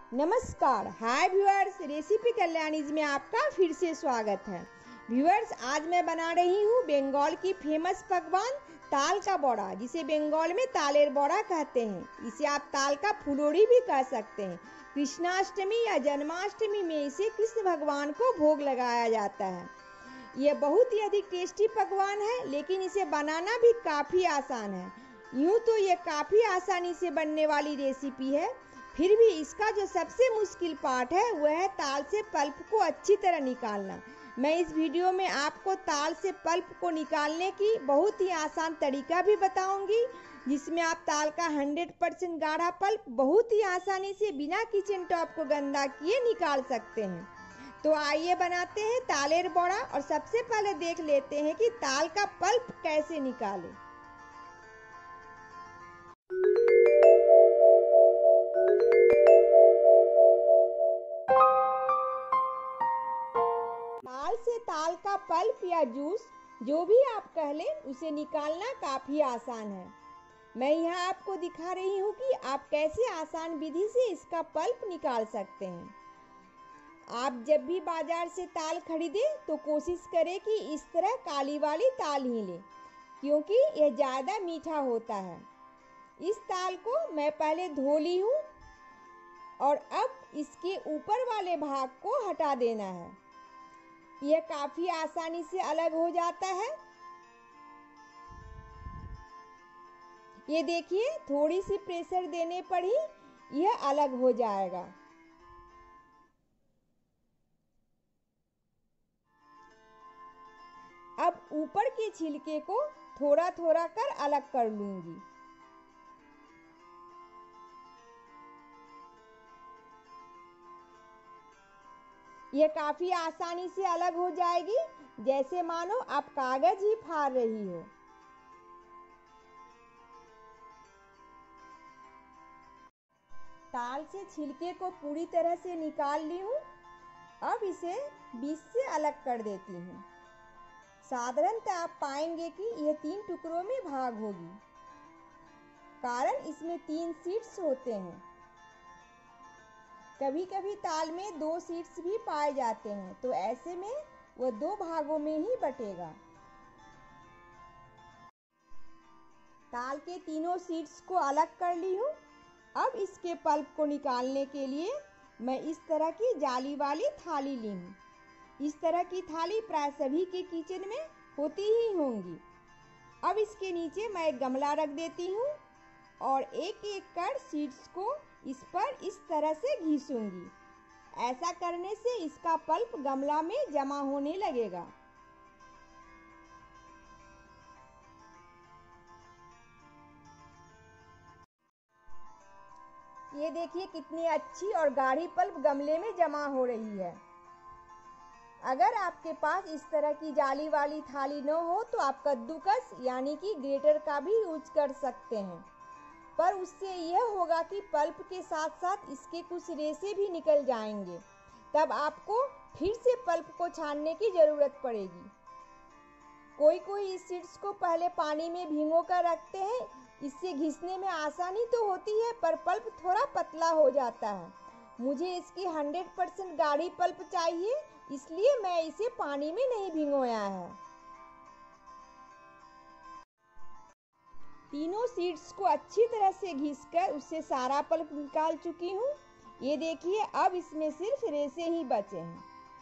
नमस्कार, हाय viewers, recipe कल्याणीज में आपका फिर से स्वागत है। व्यूअर्स, आज मैं बना रही हूँ बंगाल की फेमस पकवान ताल का बड़ा, जिसे बंगाल में तालेर बड़ा कहते हैं। इसे आप ताल का फुलोड़ी भी कह सकते हैं। कृष्णाष्टमी या जन्माष्टमी में इसे कृष्ण भगवान को भोग लगाया जाता है। यह बहुत ही अधिक टेस्टी पकवान है, लेकिन इसे बनाना भी काफ़ी आसान है। यूँ तो ये काफ़ी आसानी से बनने वाली रेसिपी है, फिर भी इसका जो सबसे मुश्किल पार्ट है वह है ताल से पल्प को अच्छी तरह निकालना। मैं इस वीडियो में आपको ताल से पल्प को निकालने की बहुत ही आसान तरीका भी बताऊंगी, जिसमें आप ताल का 100% गाढ़ा पल्प बहुत ही आसानी से बिना किचन टॉप को गंदा किए निकाल सकते हैं। तो आइए बनाते हैं तालेर बड़ा, और सबसे पहले देख लेते हैं कि ताल का पल्प कैसे निकालें। ताल से ताल का पल्प या जूस, जो भी आप कह लें, उसे निकालना काफ़ी आसान है। मैं यहाँ आपको दिखा रही हूँ कि आप कैसे आसान विधि से इसका पल्प निकाल सकते हैं। आप जब भी बाजार से ताल खरीदें तो कोशिश करें कि इस तरह काली वाली ताल ही लें, क्योंकि यह ज़्यादा मीठा होता है। इस ताल को मैं पहले धो ली हूँ और अब इसके ऊपर वाले भाग को हटा देना है। यह काफी आसानी से अलग हो जाता है। ये देखिए, थोड़ी सी प्रेशर देने पर ही यह अलग हो जाएगा। अब ऊपर के छिलके को थोड़ा थोड़ा कर अलग कर लूंगी। यह काफी आसानी से अलग हो जाएगी, जैसे मानो आप कागज ही फाड़ रही हो। ताल से छिलके को पूरी तरह से निकाल ली हूँ। अब इसे बीच से अलग कर देती हूँ। साधारणतः आप पाएंगे कि यह 3 टुकड़ों में भाग होगी, कारण इसमें 3 सीड्स होते हैं। कभी कभी ताल में 2 सीड्स भी पाए जाते हैं, तो ऐसे में वह 2 भागों में ही बटेगा। ताल के तीनों सीड्स को अलग कर ली हूँ। अब इसके पल्प को निकालने के लिए मैं इस तरह की जाली वाली थाली ली हूँ। इस तरह की थाली प्राय सभी के किचन में होती ही होंगी। अब इसके नीचे मैं एक गमला रख देती हूँ और एक एक कर सीड्स को इस पर इस तरह से घिसूंगी। ऐसा करने से इसका पल्प गमला में जमा होने लगेगा। ये देखिए कितनी अच्छी और गाढ़ी पल्प गमले में जमा हो रही है। अगर आपके पास इस तरह की जाली वाली थाली न हो तो आप कद्दूकस यानी कि ग्रेटर का भी यूज कर सकते हैं, पर उससे यह होगा कि पल्प के साथ साथ इसके कुछ रेशे भी निकल जाएंगे। तब आपको फिर से पल्प को छानने की ज़रूरत पड़ेगी। कोई कोई इस सीड्स को पहले पानी में भिगो कर रखते हैं। इससे घिसने में आसानी तो होती है, पर पल्प थोड़ा पतला हो जाता है। मुझे इसकी 100% गाढ़ी पल्प चाहिए, इसलिए मैं इसे पानी में नहीं भिगोया है। तीनों सीड्स को अच्छी तरह से घिसकर उससे सारा पल्प निकाल चुकी हूँ। ये देखिए, अब इसमें सिर्फ रेशे ही बचे हैं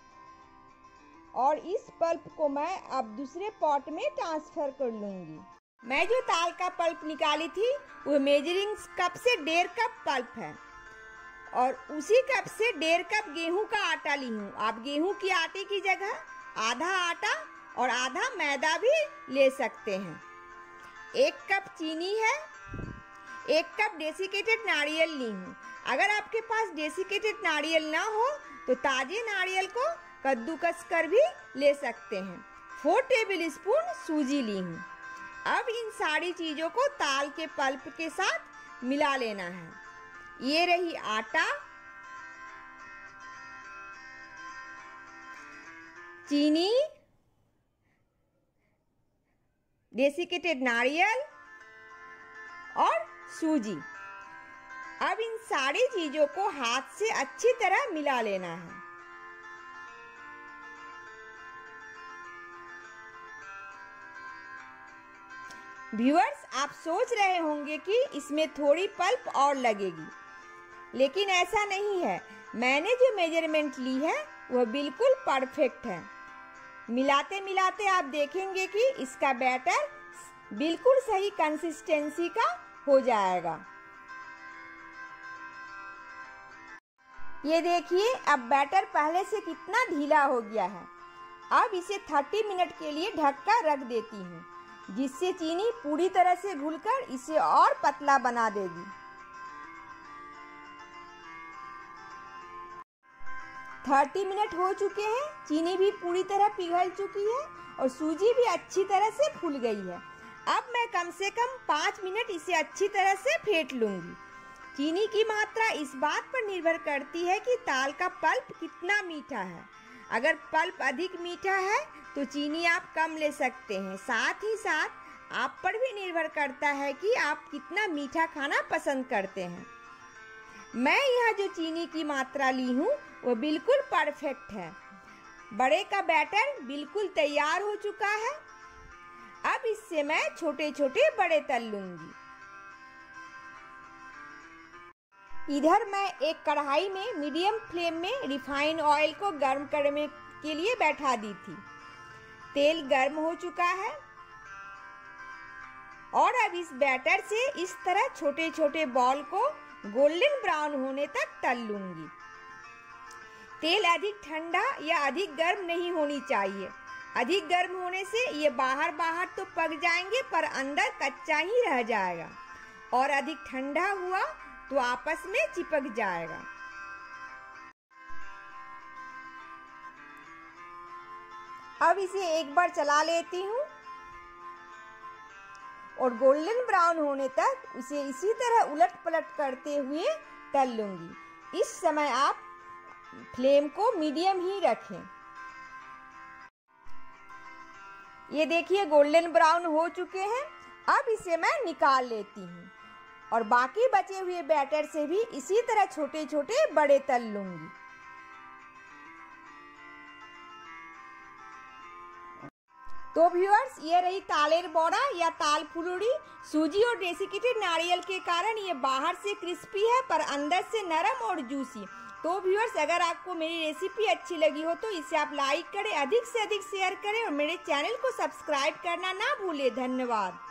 और इस पल्प को मैं अब दूसरे पॉट में ट्रांसफर कर लूंगी। मैं जो ताल का पल्प निकाली थी वो मेजरिंग कप से 1.5 कप पल्प है, और उसी कप से 1.5 कप गेहूं का आटा ली हूँ। आप गेहूं की आटे की जगह आधा आटा और आधा मैदा भी ले सकते हैं। 1 कप चीनी है। 1 कप डेसिकेटेड नारियल ली हूँ। अगर आपके पास डेसिकेटेड नारियल ना हो तो ताजे नारियल को कद्दूकस कर भी ले सकते हैं। 4 टेबल स्पून सूजी ली हूँ। अब इन सारी चीज़ों को ताल के पल्प के साथ मिला लेना है। ये रही आटा, चीनी, डेसिकेटेड नारियल और सूजी। अब इन सारी चीजों को हाथ से अच्छी तरह मिला लेना है। व्यूअर्स, आप सोच रहे होंगे कि इसमें थोड़ी पल्प और लगेगी, लेकिन ऐसा नहीं है। मैंने जो मेजरमेंट ली है वह बिल्कुल परफेक्ट है। मिलाते मिलाते आप देखेंगे कि इसका बैटर बिल्कुल सही कंसिस्टेंसी का हो जाएगा। ये देखिए, अब बैटर पहले से कितना ढीला हो गया है। अब इसे 30 मिनट के लिए ढककर रख देती हूँ, जिससे चीनी पूरी तरह से घुलकर इसे और पतला बना देगी। 30 मिनट हो चुके हैं, चीनी भी पूरी तरह पिघल चुकी है और सूजी भी अच्छी तरह से फूल गई है। अब मैं कम से कम 5 मिनट इसे अच्छी तरह से फेंट लूंगी। चीनी की मात्रा इस बात पर निर्भर करती है कि ताल का पल्प कितना मीठा है। अगर पल्प अधिक मीठा है तो चीनी आप कम ले सकते हैं। साथ ही साथ आप पर भी निर्भर करता है कि आप कितना मीठा खाना पसंद करते हैं। मैं यहाँ जो चीनी की मात्रा ली हूँ वो बिल्कुल परफेक्ट है। बड़े का बैटर बिल्कुल तैयार हो चुका है। अब इससे मैं छोटे छोटे बड़े तल लूंगी। इधर मैं एक कढ़ाई में मीडियम फ्लेम में रिफाइंड ऑयल को गर्म करने के लिए बैठा दी थी। तेल गर्म हो चुका है और अब इस बैटर से इस तरह छोटे छोटे बॉल को गोल्डन ब्राउन होने तक तल लूंगी। तेल अधिक ठंडा या अधिक गर्म नहीं होनी चाहिए। अधिक गर्म होने से ये बाहर तो पक जाएंगे पर अंदर कच्चा ही रह जाएगा, और अधिक ठंडा हुआ तो आपस में चिपक जाएगा। अब इसे एक बार चला लेती हूँ और गोल्डन ब्राउन होने तक उसे इसी तरह उलट पलट करते हुए तल लूंगी। इस समय आप फ्लेम को मीडियम ही रखें। ये देखिए, गोल्डन ब्राउन हो चुके हैं। अब इसे मैं निकाल लेती हूँ और बाकी बचे हुए बैटर से भी इसी तरह छोटे छोटे बड़े तल लूंगी। तो व्यूअर्स, ये रही तालेर बोड़ा या ताल फुलुड़ी। सूजी और डेसिकेटेड नारियल के कारण ये बाहर से क्रिस्पी है पर अंदर से नरम और जूसी। तो व्यूअर्स, अगर आपको मेरी रेसिपी अच्छी लगी हो तो इसे आप लाइक करें, अधिक से अधिक शेयर करें और मेरे चैनल को सब्सक्राइब करना ना भूलें। धन्यवाद।